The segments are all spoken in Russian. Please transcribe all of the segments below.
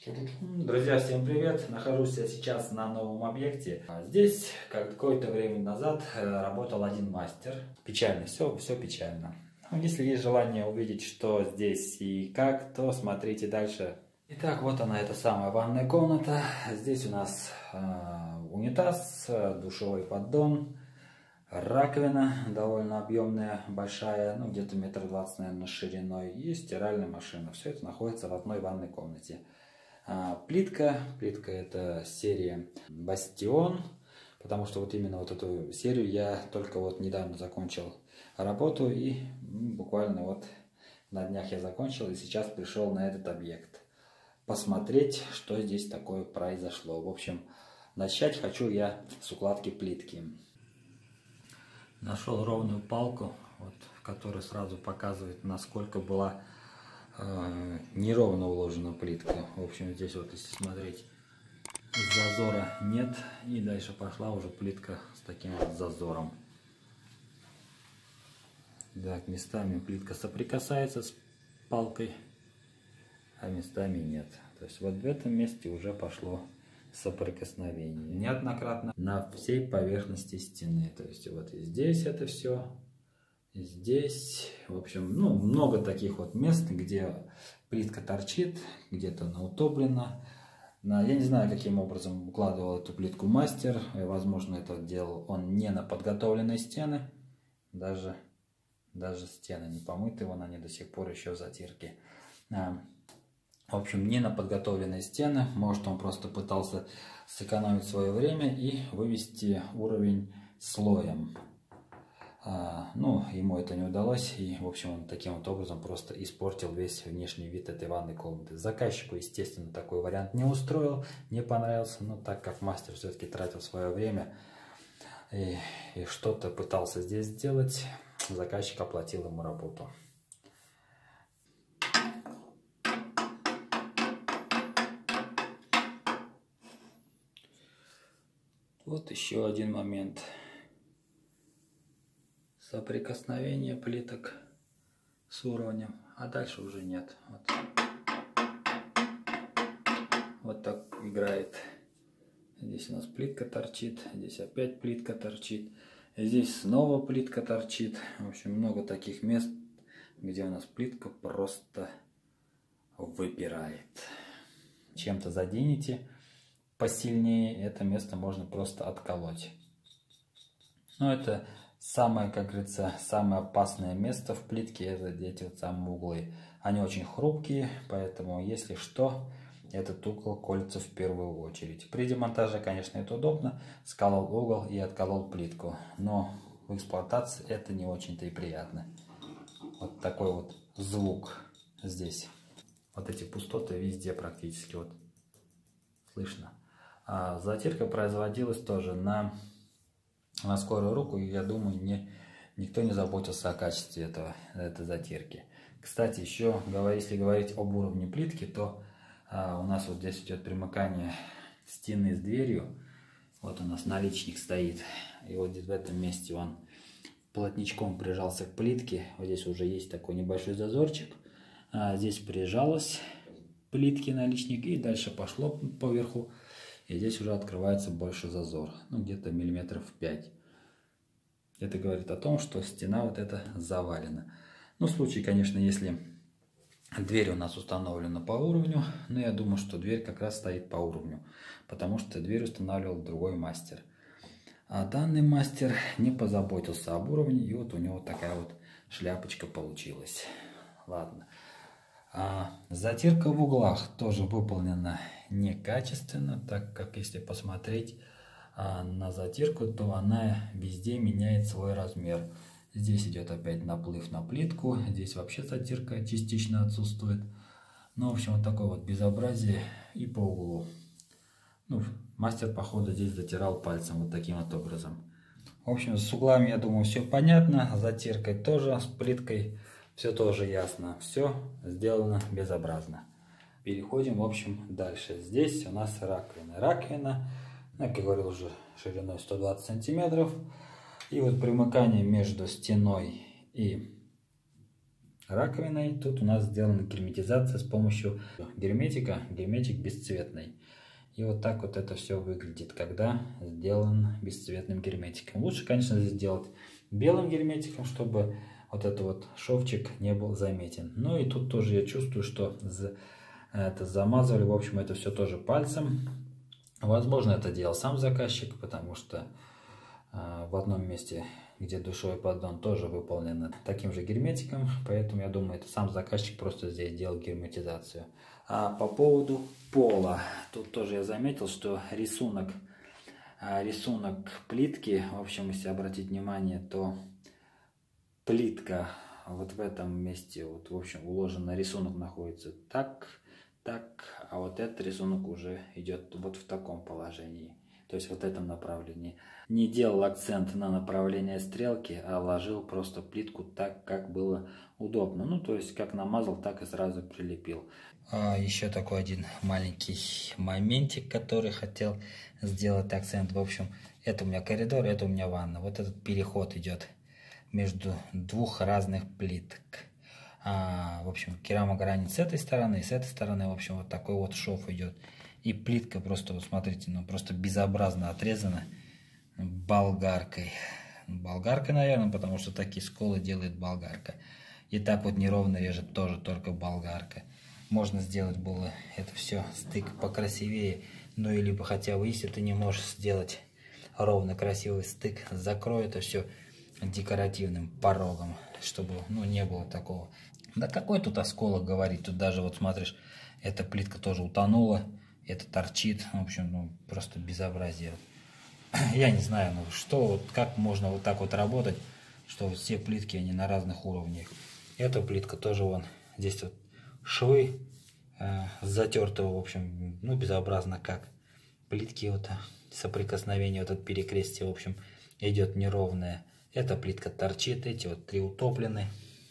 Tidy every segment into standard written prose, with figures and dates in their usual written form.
Друзья, всем привет! Нахожусь я сейчас на новом объекте. Здесь какое-то время назад работал один мастер. Печально, все печально. Если есть желание увидеть, что здесь и как, то смотрите дальше. Итак, вот она, эта самая ванная комната. Здесь у нас унитаз, душевой поддон, раковина довольно объемная, большая, ну где-то 1,20 м, наверное, шириной, и стиральная машина. Все это находится в одной ванной комнате. Плитка это серия Бастион, потому что вот именно вот эту серию я только вот недавно закончил работу, и буквально вот на днях я закончил, и сейчас пришел на этот объект посмотреть, что здесь такое произошло. В общем, начать хочу я с укладки плитки. Нашел ровную палку, вот, которая сразу показывает, насколько была неровно уложена плитка. В общем, здесь вот, если смотреть, зазора нет, и дальше пошла уже плитка с таким вот зазором. Так, местами плитка соприкасается с палкой, а местами нет. То есть вот в этом месте уже пошло соприкосновение неоднократно на всей поверхности стены. То есть вот и здесь это все. Здесь, в общем, ну, много таких вот мест, где плитка торчит, где-то она утоплена. Я не знаю, каким образом укладывал эту плитку мастер. Возможно, это делал он не на подготовленные стены. Даже стены не помыты, вон они до сих пор еще в затирке. В общем, не на подготовленные стены. Может, он просто пытался сэкономить свое время и вывести уровень слоем. Ну, ему это не удалось, и, в общем, он таким вот образом просто испортил весь внешний вид этой ванной комнаты. Заказчику, естественно, такой вариант не устроил, не понравился, но так как мастер все-таки тратил свое время и что-то пытался здесь сделать, заказчик оплатил ему работу. Вот еще один момент. Соприкосновение плиток с уровнем, а дальше уже нет. Вот так играет. Здесь у нас плитка торчит, здесь опять плитка торчит, здесь снова плитка торчит. В общем, много таких мест, где у нас плитка просто выпирает. Чем-то заденете посильнее, это место можно просто отколоть. Но это самое, как говорится, самое опасное место в плитке — это эти вот самые углы. Они очень хрупкие, поэтому, если что, этот угол колется в первую очередь. При демонтаже, конечно, это удобно. Сколол угол и отколол плитку. Но в эксплуатации это не очень-то и приятно. Вот такой вот звук здесь. Вот эти пустоты везде практически вот слышно. Затирка производилась тоже на скорую руку, и я думаю, никто не заботился о качестве этой затирки. Кстати, еще, если говорить об уровне плитки, то у нас вот здесь идет примыкание стены с дверью. Вот у нас наличник стоит, и вот здесь в этом месте он плотничком прижался к плитке. Вот здесь уже есть такой небольшой зазорчик. Здесь прижалась плитки наличник, и дальше пошло поверху. И здесь уже открывается больше зазор, ну где-то миллиметров 5. Это говорит о том, что стена вот эта завалена. Ну, в случае, конечно, если дверь у нас установлена по уровню, но я думаю, что дверь как раз стоит по уровню, потому что дверь устанавливал другой мастер. А данный мастер не позаботился об уровне, и вот у него такая вот шляпочка получилась. Ладно. Затирка в углах тоже выполнена некачественно, так как если посмотреть на затирку, то она везде меняет свой размер. Здесь идет опять наплыв на плитку, здесь вообще затирка частично отсутствует. Ну, в общем, вот такое вот безобразие и по углу. Ну, мастер, походу, здесь затирал пальцем вот таким вот образом. В общем, с углами, я думаю, все понятно, с затиркой тоже, с плиткой все тоже ясно. Все сделано безобразно. Переходим, в общем, дальше. Здесь у нас раковина. Раковина, как я говорил, уже шириной 120 сантиметров. И вот примыкание между стеной и раковиной. Тут у нас сделана герметизация с помощью герметика, герметик бесцветный. И вот так вот это все выглядит, когда сделан бесцветным герметиком. Лучше, конечно, сделать белым герметиком, чтобы вот этот вот шовчик не был заметен. Ну и тут тоже я чувствую, что это замазывали, в общем, это все тоже пальцем. Возможно, это делал сам заказчик, потому что в одном месте, где душевой поддон, тоже выполнен таким же герметиком, поэтому я думаю, это сам заказчик просто здесь делал герметизацию. А по поводу пола, тут тоже я заметил, что рисунок плитки, в общем, если обратить внимание, то плитка вот в этом месте, вот, в общем, уложен рисунок находится так, а вот этот рисунок уже идет вот в таком положении, то есть вот в этом направлении. Не делал акцент на направление стрелки, а ложил просто плитку так, как было удобно. Ну, то есть, как намазал, так и сразу прилепил. Еще такой один маленький моментик, который хотел сделать акцент. В общем, это у меня коридор, это у меня ванна. Вот этот переход идет между двух разных плиток. В общем, керамогранит с этой стороны, и с этой стороны, в общем, вот такой вот шов идет. И плитка просто, вот смотрите, ну просто безобразно отрезана болгаркой. Болгаркой, наверное, потому что такие сколы делает болгарка. И так вот неровно режет тоже только болгарка. Можно сделать было это все стык покрасивее. Ну или бы хотя бы, если ты не можешь сделать ровно красивый стык, закрой это все декоративным порогом, чтобы, ну, не было такого. Да какой тут осколок говорить, тут даже вот смотришь, эта плитка тоже утонула, это торчит, в общем, ну просто безобразие. Я не знаю, ну что, как можно вот так вот работать, что вот все плитки, они на разных уровнях. Эта плитка тоже вон, здесь вот швы затертого, в общем, ну безобразно как. Плитки вот соприкосновение, вот от перекрестия, в общем, идет неровное. Эта плитка торчит, эти вот три утоплены.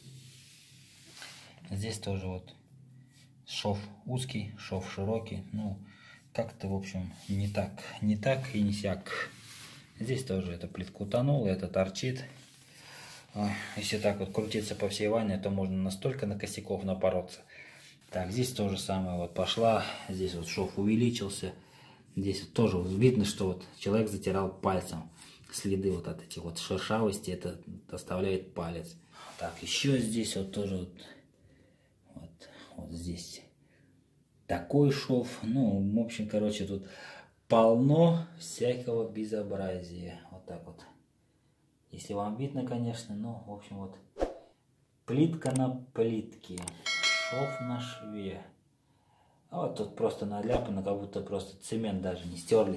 Здесь тоже вот шов узкий, шов широкий, ну как-то, в общем, не так и не сяк. Здесь тоже эта плитка утонула, это торчит. Если так вот крутиться по всей ванне, то можно настолько на косяков напороться. Так, здесь то же самое вот пошла, здесь вот шов увеличился. Здесь вот тоже видно, что вот человек затирал пальцем. Следы вот от этих вот шершавости, это оставляет палец. Так, еще здесь вот тоже вот здесь такой шов. Ну, в общем, короче, тут полно всякого безобразия. Вот так вот. Если вам видно, конечно, ну, в общем, вот плитка на плитке, шов на шве. А вот тут просто наляпано, как будто просто цемент даже не стерли.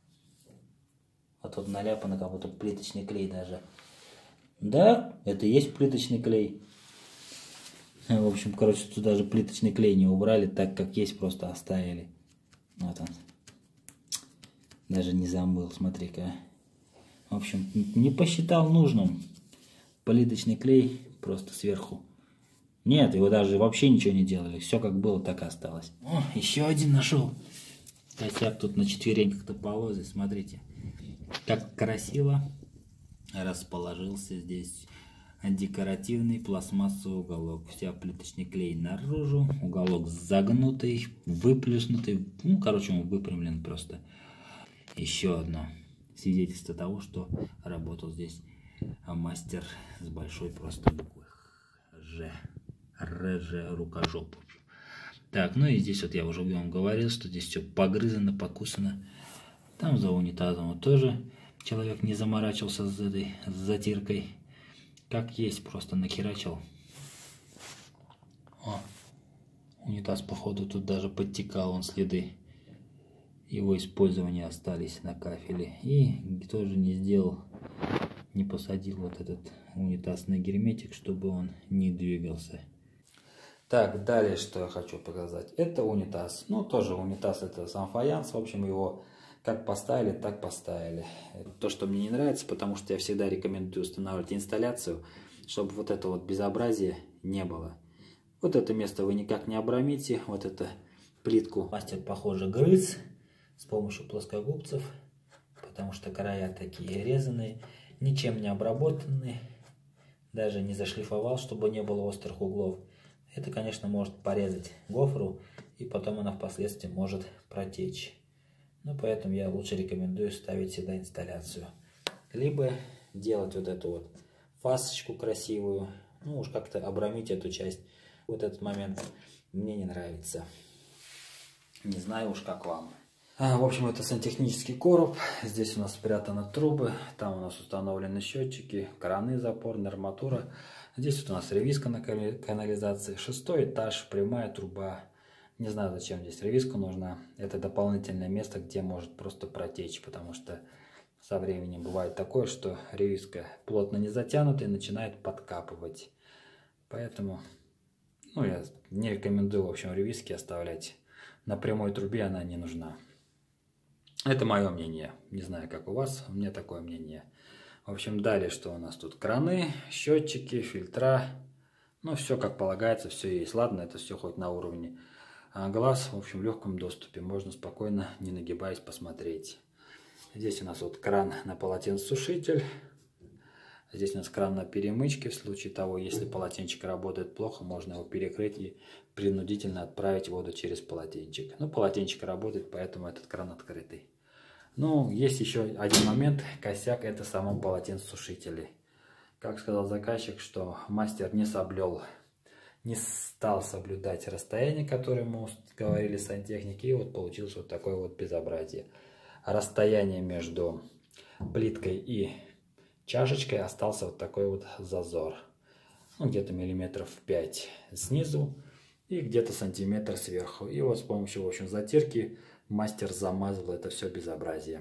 А тут наляпано, как будто плиточный клей даже. Да, это и есть плиточный клей. В общем, короче, тут даже плиточный клей не убрали, так как есть, просто оставили. Вот он. Даже не замыл, смотри-ка. В общем, не посчитал нужным. Плиточный клей просто сверху. Нет, его даже вообще ничего не делали. Все как было, так и осталось. О, еще один нашел. Косяк тут на четвереньках-то полозет, смотрите. Как красиво расположился здесь декоративный пластмассовый уголок. Вся плиточный клей наружу, уголок загнутый, выплюснутый. Ну, короче, он выпрямлен просто. Еще одно свидетельство того, что работал здесь мастер с большой просто буквы Ж. Рукожоп. Так, ну и здесь вот я уже вам говорил, что здесь все погрызано, покусано. Там за унитазом вот тоже человек не заморачивался с этой затиркой. Как есть, просто нахерачил. О, унитаз, походу, тут даже подтекал, он следы его использования остались на кафеле. И тоже не сделал, не посадил вот этот унитаз на герметик, чтобы он не двигался. Так, далее, что я хочу показать. Это унитаз. Ну, тоже унитаз, это сам фаянс. В общем, его как поставили, так поставили. То, что мне не нравится, потому что я всегда рекомендую устанавливать инсталляцию, чтобы вот это вот безобразие не было. Вот это место вы никак не обрамите. Вот эту плитку мастер, похоже, грыз с помощью плоскогубцев, потому что края такие резаные, ничем не обработанные. даже не зашлифовал, чтобы не было острых углов. Это, конечно, может порезать гофру, и потом она впоследствии может протечь. Ну, поэтому я лучше рекомендую ставить сюда инсталляцию. Либо делать вот эту вот фасочку красивую, ну уж как-то обрамить эту часть. Вот этот момент мне не нравится. Не знаю уж как вам. В общем, это сантехнический короб. Здесь у нас спрятаны трубы, там у нас установлены счетчики, краны, запорная арматура. Здесь вот у нас ревизка на канализации. 6-й этаж, прямая труба. Не знаю, зачем здесь ревизка нужна. Это дополнительное место, где может просто протечь, потому что со временем бывает такое, что ревизка плотно не затянута и начинает подкапывать. Поэтому, ну, я не рекомендую, в общем, ревизки оставлять. На прямой трубе она не нужна. Это мое мнение. Не знаю, как у вас, у меня такое мнение. В общем, далее, что у нас тут? Краны, счетчики, фильтра. Ну, все как полагается, все есть. Ладно, это все хоть на уровне глаз, в общем, в легком доступе. Можно спокойно, не нагибаясь, посмотреть. Здесь у нас вот кран на полотенцесушитель. Здесь у нас кран на перемычке. В случае того, если полотенчик работает плохо, можно его перекрыть и принудительно отправить воду через полотенчик. Ну, полотенчик работает, поэтому этот кран открытый. Ну, есть еще один момент, косяк, это в самом полотенцесушителе. Как сказал заказчик, что мастер не стал соблюдать расстояние, которое мы говорили сантехники, и вот получилось вот такое вот безобразие. Расстояние между плиткой и чашечкой остался вот такой вот зазор. Ну, где-то миллиметров 5 снизу и где-то сантиметр сверху. И вот с помощью, в общем, затирки мастер замазал это все безобразие.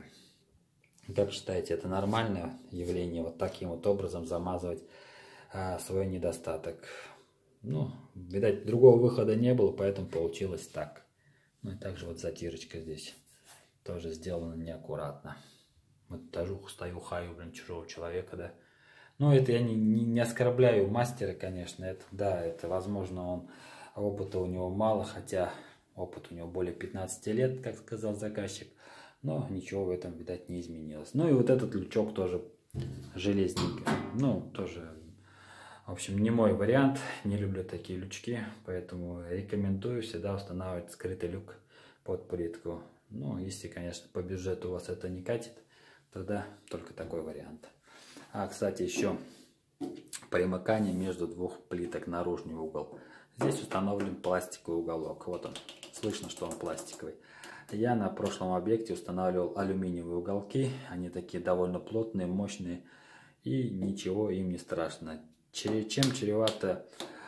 Как считаете, это нормальное явление, вот таким вот образом замазывать свой недостаток? Ну, видать, другого выхода не было, поэтому получилось так. Ну и также вот затирочка здесь тоже сделана неаккуратно. Вот даже стою, хаю, блин, чужого человека, да. Ну, это я не оскорбляю мастера, конечно. Это, да, это, возможно, опыта у него мало, хотя опыт у него более 15 лет, как сказал заказчик. Но ничего в этом, видать, не изменилось. Ну и вот этот лючок тоже железненький. Ну, тоже, в общем, не мой вариант. Не люблю такие лючки, поэтому рекомендую всегда устанавливать скрытый люк под плитку. Ну, если, конечно, по бюджету у вас это не катит, тогда только такой вариант. Кстати, еще примыкание между двух плиток, наружный угол. Здесь установлен пластиковый уголок. Вот он. Слышно, что он пластиковый. Я на прошлом объекте устанавливал алюминиевые уголки. Они такие довольно плотные, мощные. И ничего им не страшно. Чем чревата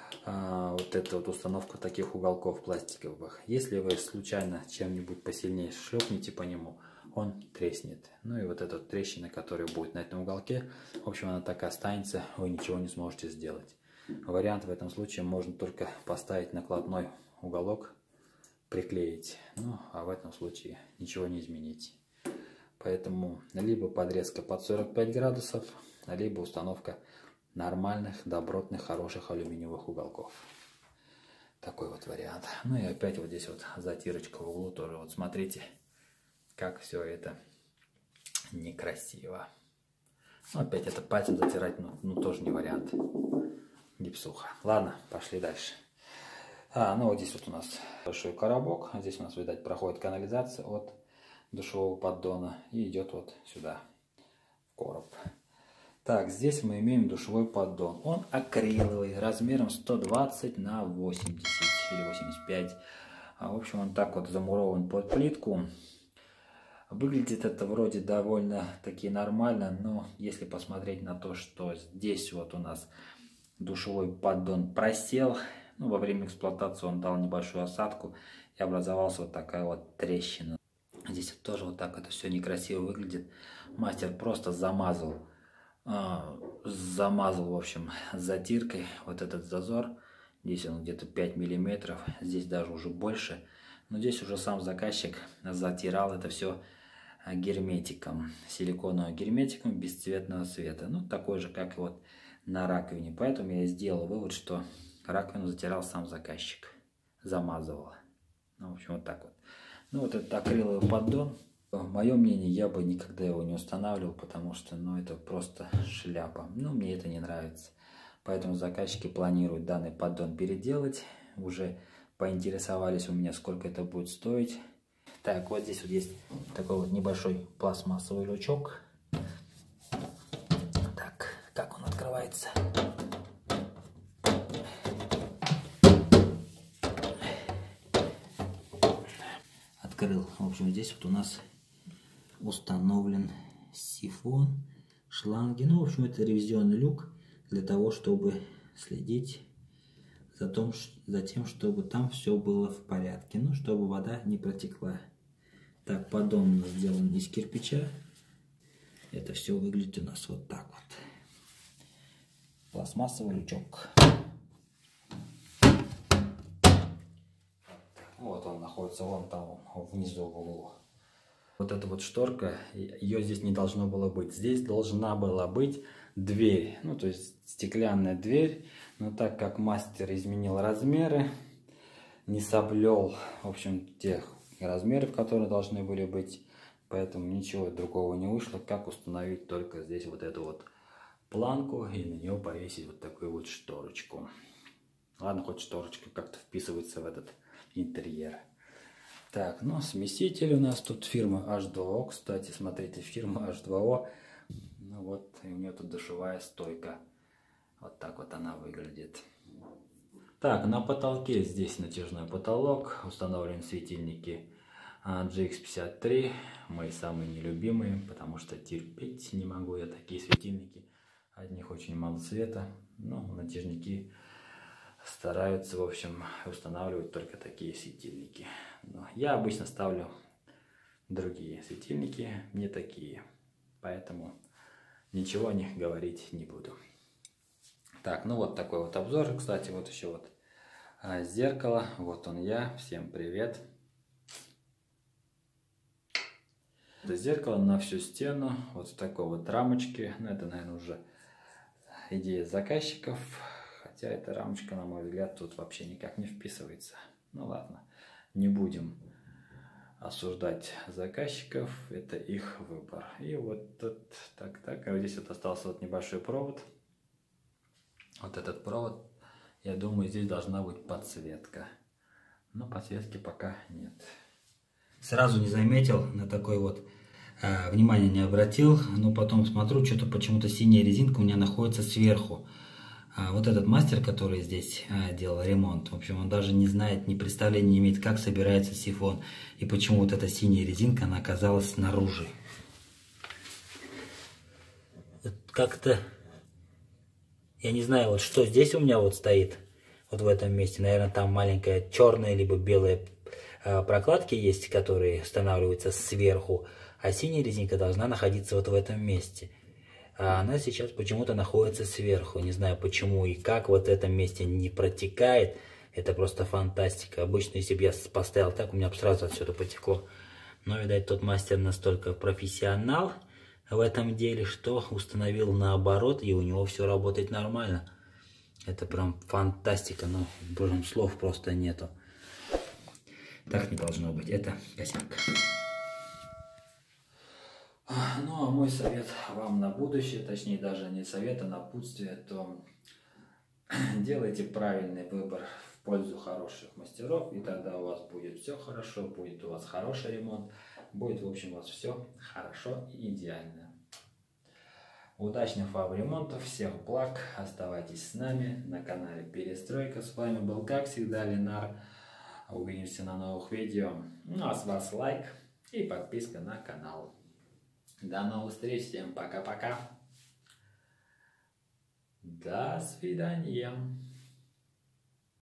вот эта вот установка таких уголков пластиковых? Если вы случайно чем-нибудь посильнее шлепнете по нему, он треснет. Ну и вот эта трещина, которая будет на этом уголке, в общем, она так и останется, вы ничего не сможете сделать. Вариант в этом случае можно только поставить накладной уголок, приклеить. Ну, а в этом случае ничего не изменить. Поэтому либо подрезка под 45 градусов, либо установка нормальных, добротных, хороших алюминиевых уголков. Такой вот вариант. Ну и опять вот здесь вот затирочка в углу тоже. Вот смотрите, как все это некрасиво. Ну, опять это пальцем затирать, ну тоже не вариант. Гипсуха. Ладно, пошли дальше. Ну вот здесь вот у нас большой коробок. Здесь у нас, видать, проходит канализация от душевого поддона и идет вот сюда, в короб. Так, здесь мы имеем душевой поддон. Он акриловый, размером 120 на 80 или 85. В общем, он так вот замурован под плитку. Выглядит это вроде довольно-таки нормально, но если посмотреть на то, что здесь вот у нас душевой поддон просел, ну, во время эксплуатации он дал небольшую осадку и образовалась вот такая вот трещина. Здесь тоже вот так это все некрасиво выглядит. Мастер просто замазал, в общем, затиркой вот этот зазор. Здесь он где-то 5 миллиметров, здесь даже уже больше. Но здесь уже сам заказчик затирал это все герметиком, силиконовым герметиком бесцветного цвета. Ну, такой же, как и вот на раковине. Поэтому я сделал вывод, что раковину затирал сам заказчик, замазывал. Ну, в общем, вот так вот. Ну, вот этот акриловый поддон, мое мнение, я бы никогда его не устанавливал, потому что, ну, это просто шляпа. Ну, мне это не нравится. Поэтому заказчики планируют данный поддон переделать. Уже поинтересовались у меня, сколько это будет стоить. Так, вот здесь вот есть такой вот небольшой пластмассовый лючок. Так, как он открывается? Открыл. В общем, здесь вот у нас установлен сифон, шланги. Ну, в общем, это ревизионный люк для того, чтобы следить за тем, чтобы там все было в порядке. Ну, чтобы вода не протекла. Так, поддон у нас сделан из кирпича. Это все выглядит у нас вот так вот. Пластмассовый лючок. Вот он находится вон там, внизу в углу. Вот эта вот шторка, ее здесь не должно было быть. Здесь должна была быть дверь, ну то есть стеклянная дверь. Но так как мастер изменил размеры, не соблюл, в общем, тех размеров, которые должны были быть, поэтому ничего другого не вышло, как установить только здесь вот эту вот планку и на нее повесить вот такую вот шторочку. Ладно, хоть шторочка как-то вписывается в этот интерьер. Так, ну смеситель у нас тут фирма H2O, кстати, смотрите, фирма H2O. Ну вот, и у нее тут душевая стойка. Вот так вот она выглядит. Так, на потолке здесь натяжной потолок, установлены светильники GX53, мои самые нелюбимые, потому что терпеть не могу я такие светильники, от них очень мало света, но натяжники стараются, в общем, устанавливать только такие светильники. Но я обычно ставлю другие светильники, не такие, поэтому ничего о них говорить не буду. Так, ну вот такой вот обзор. Кстати, вот еще вот зеркало. Вот он я. Всем привет. Это зеркало на всю стену. Вот в такой вот рамочке. Ну, это, наверное, уже идея заказчиков. Хотя эта рамочка, на мой взгляд, тут вообще никак не вписывается. Ну ладно, не будем осуждать заказчиков. Это их выбор. И вот тут, так. А вот здесь вот остался вот небольшой провод. Вот этот провод, я думаю, здесь должна быть подсветка. Но подсветки пока нет. Сразу не заметил, на такой вот внимание не обратил. Но потом смотрю, что-то почему-то синяя резинка у меня находится сверху. Вот этот мастер, который здесь делал ремонт, в общем, он даже не знает, ни представления не имеет, как собирается сифон. И почему вот эта синяя резинка, она оказалась снаружи. Как-то... Я не знаю, вот что здесь у меня вот стоит, вот в этом месте. Наверное, там маленькая черная либо белая прокладки есть, которые устанавливаются сверху. А синяя резинка должна находиться вот в этом месте. А она сейчас почему-то находится сверху. Не знаю почему и как вот в этом месте не протекает. Это просто фантастика. Обычно, если бы я поставил так, у меня бы сразу отсюда потекло. Но, видать, тот мастер настолько профессионал в этом деле, что установил наоборот, и у него все работает нормально. Это прям фантастика, но, боже, слов просто нету. Так не должно быть, это косяк. Ну, а мой совет вам на будущее, точнее даже не совет, а напутствие, то делайте правильный выбор в пользу хороших мастеров, и тогда у вас будет все хорошо, будет у вас хороший ремонт, будет, в общем, у вас все хорошо и идеально. Удачных вам ремонтов, всех благ, оставайтесь с нами на канале Перестройка. С вами был, как всегда, Ленар. Увидимся на новых видео. Ну а с вас лайк и подписка на канал. До новых встреч, всем пока-пока. До свидания.